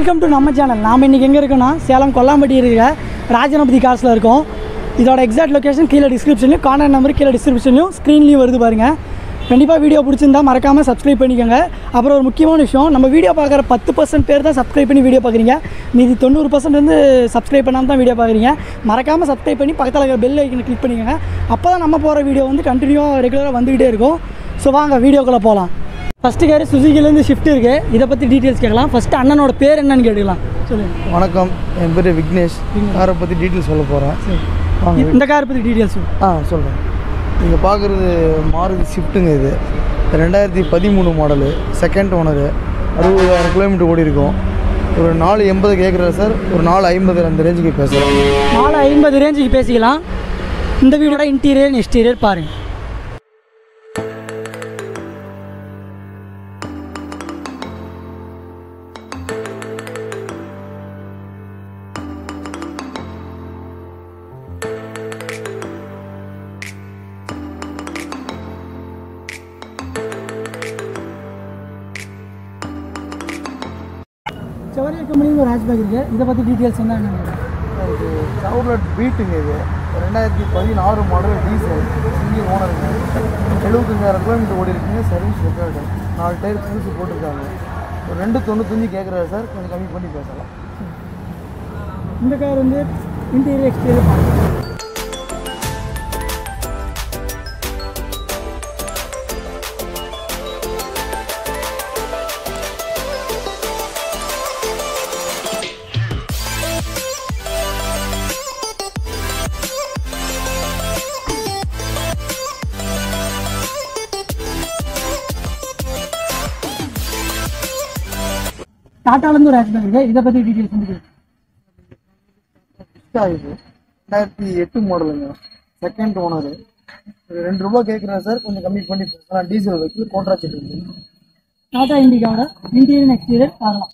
Welcome to நம்ம channel. நாம் இன்றைக்கி எங்கே இருக்கோன்னா சேலம் கொல்லாம்பட்டி இருக்கிற ராஜகணபதி காசில் இருக்கோம். இதோட எக்ஸாக்ட் லொக்கேஷன் கீழே டிஸ்கிரிப்ஷன்லையும், கான்டாக்ட் நம்பர் கீழே டிஸ்கிரிப்ஷன்லையும் ஸ்க்ரீன்லேயும் வருது பாருங்கள். கண்டிப்பாக வீடியோ பிடிச்சிருந்தா மறக்காமல் சப்ஸ்கிரைப் பண்ணிக்கோங்க. அப்புறம் ஒரு முக்கியமான விஷயம், நம்ம வீடியோ பார்க்குற 10% பேர் தான் சப்ஸ்கிரைப் பண்ணி வீடியோ பார்க்குறீங்க. மீதி 90% வந்து சப்ஸ்கிரைப் பண்ணாமல் தான் வீடியோ பார்க்குறீங்க. மறக்காமல் சப்ஸ்கிரைப் பண்ணி பக்கத்தில் இருக்கிற பெல் ஐக்கனை கிளிக் பண்ணிக்கோங்க. அப்போ தான் நம்ம போகிற வீடியோ வந்து கண்டினியூவாக ரெகுலராக வந்துக்கிட்டே இருக்கும். ஸோ வாங்க வீடியோக்குள்ளே போகலாம். ஃபஸ்ட்டு கார் சுசுகிலேருந்து ஷிஃப்ட் இருக்குது. இதை பற்றி டீட்டெயில்ஸ் கேட்கலாம். ஃபஸ்ட்டு அண்ணனோட பேர் என்னன்னு கேட்டுக்கலாம். சொல்லுங்கள். வணக்கம், என் பேர் விக்னேஷ். காரை பற்றி டீட்டெயில்ஸ் சொல்ல போகிறேன். இந்த காரை பற்றி டீட்டெயில்ஸ் சொல்கிறேன். நீங்கள் பார்க்குறது மாருதி ஷிஃப்ட்டுங்க. இது 2013 மாடலு, செகண்ட் ஓனரு, 60,000 கிலோமீட்டர் ஓடி இருக்கும். ஒரு 480 கேட்குறேன் சார். ஒரு 450 அந்த ரேஞ்சுக்கு பேசலாம். 450 ரேஞ்சுக்கு பேசிக்கலாம். இந்த வீடோட இன்டீரியர் எக்ஸ்டீரியர் பாருங்கள். செவரியா கம்பெனியில் ஒரு ஹேட்ச்பேக் இருக்குது. இதை பற்றி டீட்டெயில்ஸ் வந்து என்ன? இது சவுர்லட் பீட்டுங்க. இது 2014 மாடல், டீசல், சிங்கிள் ஓனருங்க. 75,000 கிலோமீட்டர் ஓடி இருக்குங்க. சர்வீஸ் ரெக்கார்டு, 4 டயர் புதுசு போட்டிருக்காங்க. ஒரு 295 கேட்குறாரு சார். கொஞ்சம் கம்மி பண்ணி பேசலாம். இந்த கார் வந்து இன்டீரியர் எக்ஸ்டீரியர் பாருங்கள். டாட்டாலேருந்து ஒரு ஹேட்ச்பேக் இருக்குது. இதை பற்றி டீட்டெயில்ஸ் வந்து இது 2008 மாடலுங்க, செகண்ட் ஓனரு. ₹2 கேட்குறேன் சார். கொஞ்சம் கம்மி பண்ணி பேசலாம். டீசல் வைக்கல, கான்ட்ராக்ட் இருக்குது. டாடா இண்டிகாவோட இன்டீரியர் எக்ஸ்டீரியர் பார்க்கலாம்.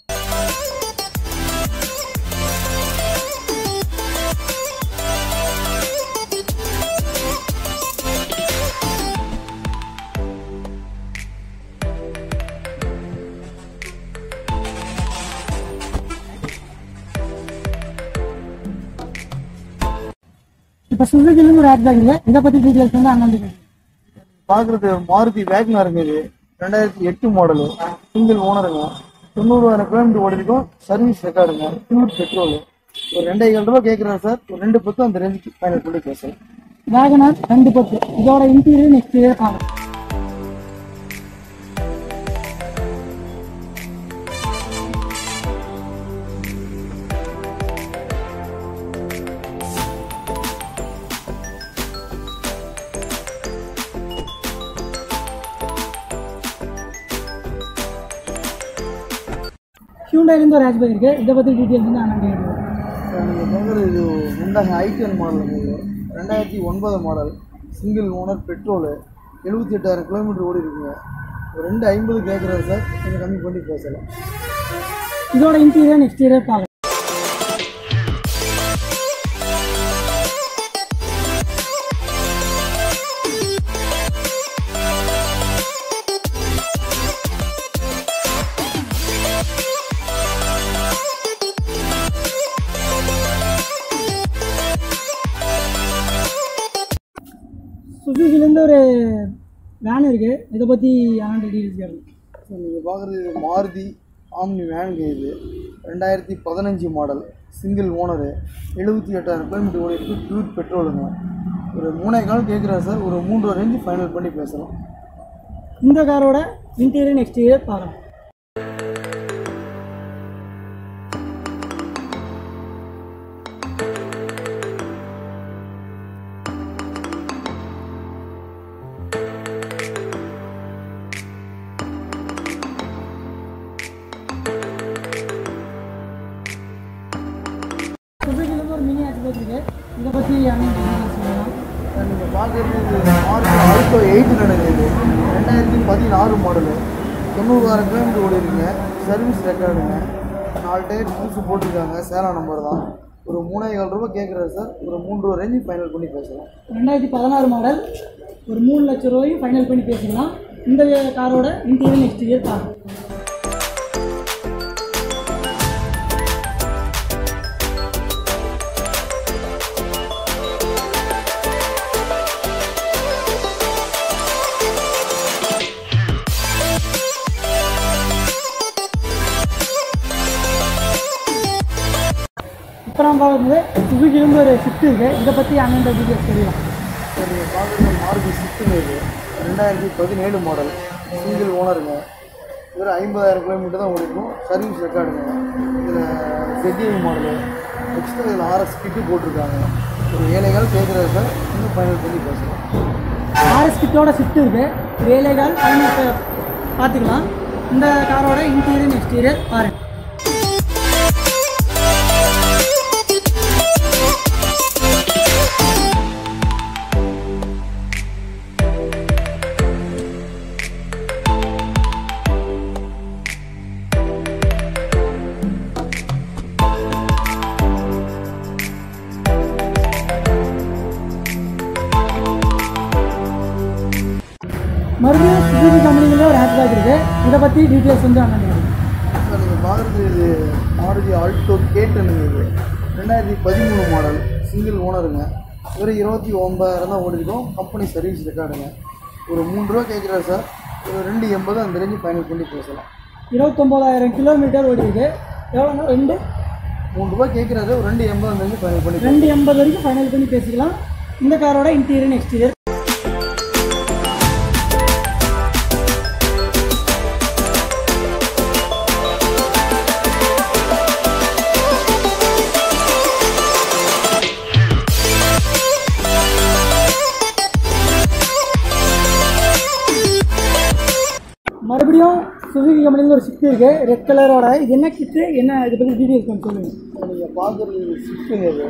இப்போ சுசுகிலேருந்து ஒரு ஹேட்ச்பேக் இருக்குது. இதை பற்றி டீட்டெயில்ஸ் வந்து அண்ணன் பார்க்குறது மாருதி வேகனாருங்க. இது 2008 மாடலு, சிங்கிள் ஓனருங்க. 90,000 கிலோமீட்டர் ஓடி இருக்கும். சர்வீஸ் ரெக்கார்டுங்க, பியூர் பெட்ரோலு. ஒரு ₹2,500 கேட்குறேன் சார். ஒரு 210 அந்த ரேஞ்சுக்கு ஃபைனல் பண்ணி பேசலாம். வேகனார் 210. இதோட இன்டீரியர் எக்ஸ்டீரியர் பார்க்கலாம். ஹியூண்டாயிலேருந்து ஒரு ஹேட்ச்பேக் இருக்குது. இதை பற்றி டீட்டெயில்ஸ் வந்து அண்ணன் கேட்குறேன். நீங்கள் பார்க்குறது இது ஹுண்டாய் i10 மாடலுங்க. இது 2009 model, single owner, petrol, 78,000 kilometre ஓடி இருக்குங்க. ஒரு 250 கேட்குறாரு சார். கொஞ்சம் கம்மி பண்ணி பேசலாம். இதோட இன்டீரியர் எக்ஸ்டீரியர் பார்க்கலாம். சுசுகிலேருந்து ஒரு வேன் இருக்குது. இதை பற்றி அண்ணன் டீட்டெயில்ஸ் கேட்கலாம். ஸோ நீங்கள் பார்க்குறது மாருதி ஆம்னி வேனுங்க. இது 2015 மாடல், சிங்கிள் ஓனரு, 78,000 கிலோமீட்டர் ஓடி இருக்குது. பியூர் பெட்ரோலுங்க. ஒரு 3,400 கேட்குறாரு சார். ஒரு 3 ரேஞ்சு ஃபைனல் பண்ணி பேசலாம். இந்த காரோட இன்டீரியர் எக்ஸ்டீரியர் பார்க்கலாம். சுசுகிலேருந்து ஒரு மினி ஹேட்ச்பேக் இருக்குது. இதை பற்றி அண்ணன் டீட்டெயில்ஸ் சொல்லலாம். நீங்கள் பார்க்குறது மாருதி ஆல்டோ 8 நடக்குது. 2016 மாடலு, 90,000 கிலோமீட்டர் ஓடி இருக்குங்க. சர்வீஸ் ரெக்கார்டுங்க, 4 டயர் புதுசு போட்டிருக்காங்க. சேலம் நம்பர் தான். ஒரு ₹3,500 கேட்குறாரு சார். ஒரு 3 ரேஞ்சு ஃபைனல் பண்ணி பேசலாம். 2016 மாடல், ஒரு 3 லட்சம் ரூபாயும் ஃபைனல் பண்ணி பேசிக்கலாம். இந்த காரோட இன்டீரியர் எக்ஸ்டீரியர் பார்க்கலாம். பார்க்கும்போது சுவிக்கிலேருந்து ஒரு ஷிஃப்ட் இருக்குது. இதை பற்றி அண்ணன் டீட்டெயில்ஸ் தெரியலாம். சரி, பார்க்குறது மாருதி ஷிஃப்ட்டுங்க. இது 2017 மாடல், சிங்கிள் ஓனருங்க. இதில் 50,000 கிலோமீட்டர் தான் ஓடிருக்கும். சர்வீஸ் ரெக்கார்டுங்க. இதில் ZDI மாடலு. நெக்ஸ்ட்டு இதில் RS கிட்டு போட்டிருக்காங்க. ஒரு 7 கால் கேட்குறது சார், இன்னும் ஃபைனல் பண்ணி பேசலாம். RS கிட்டோட ஷிஃப்ட் இருக்குது. 7 கால் ஃபைனல் பார்த்துக்கலாம். இந்த காரோட இன்டீரியர் எக்ஸ்டீரியர் பாருங்க. மறுபடியும் சுசுகி கம்பெனிலே ஒரு ஹேட்ச்பேக் இருக்குது. இதை பற்றி டீட்டெயில்ஸ் வந்து அண்ணன் சார், நீங்கள் பார்க்குறது இது மாருதி ஆல்டோ கேட்டனுங்க. இது 2013 மாடல், சிங்கிள் ஓனருங்க. ஒரு 29,000 தான் ஓடிருக்கும். கம்பெனி சர்வீஸ் ரெக்கார்டுங்க. ஒரு 3 ரூபா கேட்குறாரு சார், ஒரு 280 அந்த ரேஞ்சு ஃபைனல் பண்ணி பேசலாம். 29,000 கிலோமீட்டர் ஓடிருக்கு. எவ்வளோங்க? 3 ரூபா கேட்குறாரு, ஒரு 280 அந்த ரேஞ்சு ஃபைனல் பண்ணி 280 வரைக்கும் ஃபைனல் பண்ணி பேசிக்கலாம். இந்த காரோட இன்டீரியர் எக்ஸ்டீரியர் மறுபடியும் சுசுகி கம்பெனியில் ஒரு ஷிஃப்ட் இருக்குது. ரெட் கலரோட. இது என்ன கிட்டு, என்ன இதை பற்றி டீட்டெயில்ஸ் கொஞ்சம் சொல்லுங்கள். நீங்கள் பார்க்குறது ஷிஃப்ட்டுங்க. இது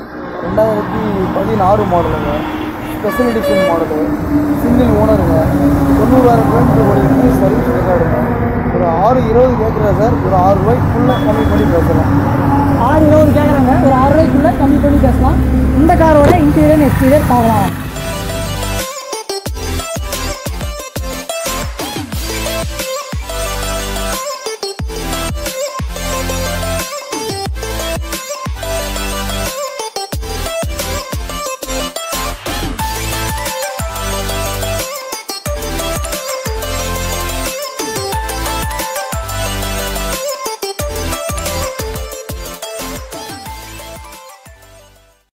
2016 மாடலுங்க. ஸ்பெஷல் எடிஷன் மாடலு, சிங்கிள் ஓனருங்க. 90,000 கிலோமீட்டர் ஓடிருக்கு. சர்வீஸ் ரெக்கார்டுங்க. ஒரு 620 கேட்குறா சார், ஒரு 6 ரூபாய்க்குள்ளே கம்மி பண்ணி பேசலாம். 620 கேட்குறாங்க, ஒரு 6 ரூபாய்க்குள்ளே கம்மி பண்ணி பேசலாம். இந்த காரோட இன்டீரியர் எக்ஸ்டீரியர் பார்க்கலாம்.